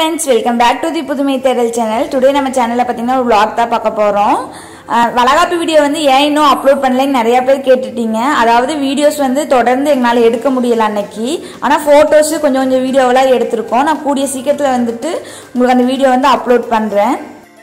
friends, welcome back to the புதுமை தேடல் channel. Today நம்ம சேனல்ல பாத்தீங்கன்னா ஒரு vlog தான் பார்க்க போறோம். வளகாப்பு வீடியோ வந்து ஏன் இன்னும் அப்லோட் பண்ணலன்னு நிறைய பேர் கேட்டுட்டீங்க. அதாவது வீடியோஸ் வந்து தொடர்ந்து என்னால எடுக்க முடியல அன்னைக்கு. ஆனா போட்டோஸ் கொஞ்சம் கொஞ்சம் வீடியோவெல்லாம் எடுத்துறோம். நான் கூடிய சீக்கிரத்துல வந்துட்டு உங்களுக்கு அந்த வீடியோ வந்து அப்லோட் பண்றேன்.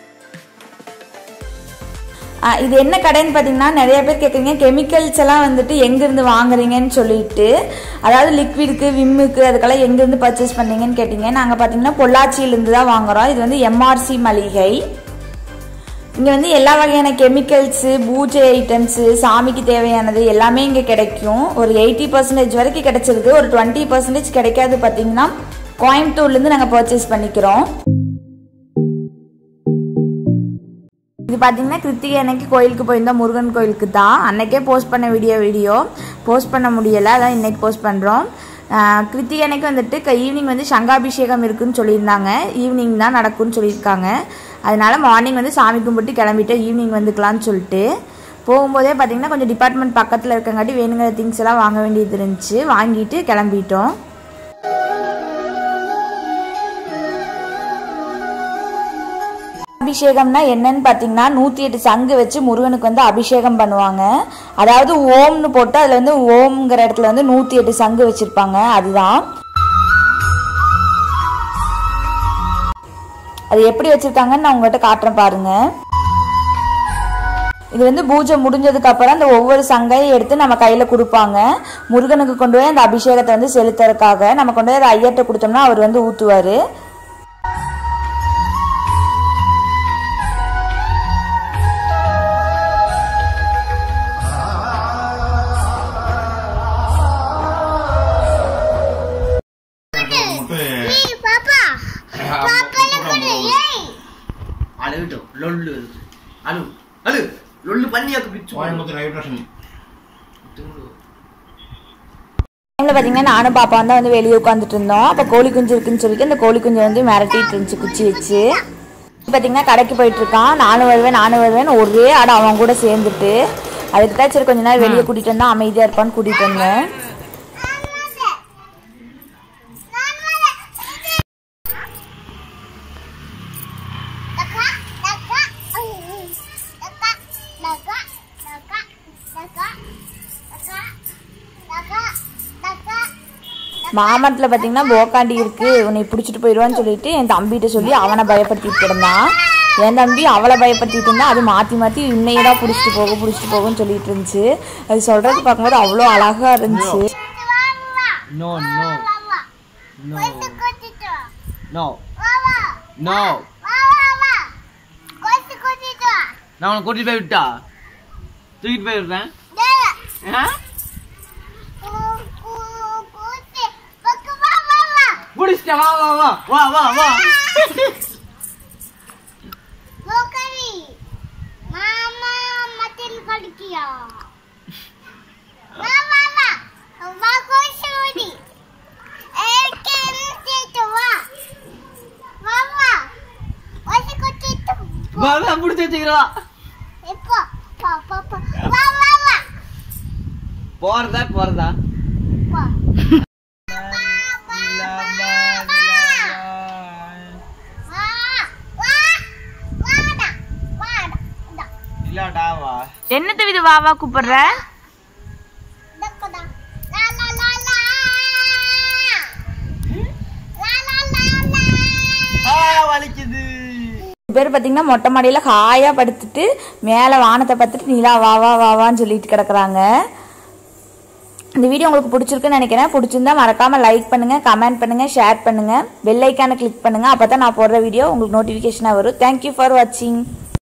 இது என்ன கடைன்னு பாத்தீங்கன்னா நிறைய பேர் கேக்குறீங்க கெமிக்கல்ஸ் எல்லாம் வந்துட்டு எங்க இருந்து வாங்குறீங்கன்னு சொல்லிட்டு, அதாவது லிக்விடுக்கு விம்முக்கு அதுக்கெல்லாம் எங்க இருந்து பர்ச்சேஸ் பண்ணீங்கன்னு கேட்டீங்க. நாங்க பாத்தீங்கன்னா பொள்ளாச்சியில இருந்து தான் வாங்குறோம். இது வந்து எம்ஆர்சி மளிகை. இங்க வந்து எல்லா வகையான கெமிக்கல்ஸ், பூஜை ஐட்டம்ஸ், சாமிக்கு தேவையானது எல்லாமே இங்க கிடைக்கும். ஒரு 80% வரைக்கும் கிடைச்சிருக்கு. ஒரு 20% கிடைக்காது. பாத்தீங்கன்னா கோயம்புத்தூர்ல இருந்து நாங்க பர்ச்சேஸ் பண்ணிக்கிறோம். இது பார்த்தீங்கன்னா கிருத்திகை அன்னைக்கு கோயிலுக்கு போயிருந்தோம், முருகன் கோயிலுக்கு தான். அன்னைக்கே போஸ்ட் பண்ண வீடியோ போஸ்ட் பண்ண முடியலை, அதான் இன்னைக்கு போஸ்ட் பண்ணுறோம். கிருத்திகை அன்னைக்கு வந்துட்டு ஈவினிங் வந்து சங்காபிஷேகம் இருக்குன்னு சொல்லியிருந்தாங்க. ஈவினிங் தான் நடக்கும்னு சொல்லியிருக்காங்க. அதனால மார்னிங் வந்து சாமி கும்பிட்டு கிளம்பிட்டு ஈவினிங் வந்துக்கலான்னு சொல்லிட்டு போகும்போதே பார்த்தீங்கன்னா கொஞ்சம் டிபார்ட்மெண்ட் பக்கத்தில் இருக்கங்காட்டி வேணுங்கிற திங்ஸ் எல்லாம் வாங்க வேண்டியது இருந்துச்சு. வாங்கிட்டு கிளம்பிட்டோம். அபிஷேகம்னா என்னன்னு பாத்தீங்கன்னா 108 சங்கு வச்சு முருகனுக்கு வந்து அபிஷேகம் பண்ணுவாங்க. அதாவது ஓம்னு போட்டு அதுல வந்து ஓம்ங்கிற இடத்துல வந்து 108 சங்கு வச்சிருப்பாங்க. அதுதான் அது எப்படி வச்சிருக்காங்கன்னு நான் உங்ககிட்ட காட்டுறேன் பாருங்க. இது வந்து பூஜை முடிஞ்சதுக்கு அப்புறம் அந்த ஒவ்வொரு சங்கையும் எடுத்து நம்ம கையில கொடுப்பாங்க. முருகனுக்கு கொண்டு போய் அந்த அபிஷேகத்தை வந்து செலுத்துறதுக்காக நம்ம கொண்டு போய் ஐயர்கிட்ட கொடுத்தோம்னா அவர் வந்து ஊத்துவாரு. பாத்தீங்கன்னா நானும் பாப்பா வந்து வெளியே உட்காந்துட்டு இருந்தோம். அப்ப கோழி குஞ்சு இருக்குன்னு சொல்லிட்டு அந்த கோழி குஞ்சு வந்து மிரட்டிட்டு இருந்துச்சு குச்சி வச்சு. பாத்தீங்கன்னா கடைக்கு போயிட்டு இருக்கான். நானும் வருவேன் ஒரே ஆட அவன் கூட சேர்ந்துட்டு. அதுக்கு தான் சரி கொஞ்ச நேரம் வெளியே கூட்டிட்டு வந்தா அமைதியா இருப்பான்னு கூட்டிட்டு வந்தேன். மாமரத்துல பாத்தீங்கன்னா போக்காண்டி இருக்கு, உன்னை பிடிச்சிட்டு போயிடுவான்னு சொல்லிட்டு என் தம்பிகிட்ட சொல்லி அவனை பயப்படுத்திட்டு இருந்தான். என் தம்பி அவளை பயப்படுத்திட்டு இருந்தா. அது மாத்தி மாத்தி உன்னையதான் பிடிச்சிட்டு போகும்னு சொல்லிட்டு இருந்துச்சு. அது சொல்றது பார்க்கும்போது அவ்வளோ அழகா இருந்துச்சு. நான் உனக்கு கூட்டிட்டு போய் விட்டா தூக்கிட்டு போய் விடுறேன். வா வா வா வா வா வா போகரி மாமா மத்தில கடிக்கியா வா வா வா வா கோஷோடி ஏகேன்சிட்டு வா வா வா ஓசி கொட்டிட்டு வா வா புடிச்சு வச்சிரா எப்போ பா பா பா வா வா வா போறதா வா என்னது இது வாவா கூப்பிடுற? பேர் பாத்தீங்கன்னா மொட்டை மாடியில ஹாயா படுத்துட்டு மேல வானத்தை பார்த்துட்டு நீலா வாவா வாவான்னு சொல்லிட்டு கிடக்குறாங்க. இந்த வீடியோ உங்களுக்கு பிடிச்சிருக்குன்னு நினைக்கிறேன். பிடிச்சிருந்தா மறக்காம லைக் பண்ணுங்க, கமெண்ட் பண்ணுங்க, ஷேர் பண்ணுங்க, பெல் ஐக்கானை கிளிக் பண்ணுங்க. அப்பதான் நான் போடுற வீடியோ உங்களுக்கு நோட்டிபிகேஷனா வரும். தேங்க்யூ ஃபார் வாட்சிங்.